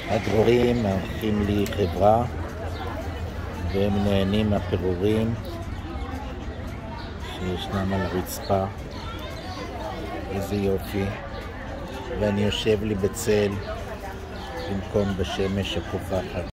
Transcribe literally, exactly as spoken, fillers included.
הדבורים מארחים לי חברה והם נהנים מהפירורים שישנם על הרצפה. איזה יופי. ואני יושב לי בצל במקום בשמש הקופחת.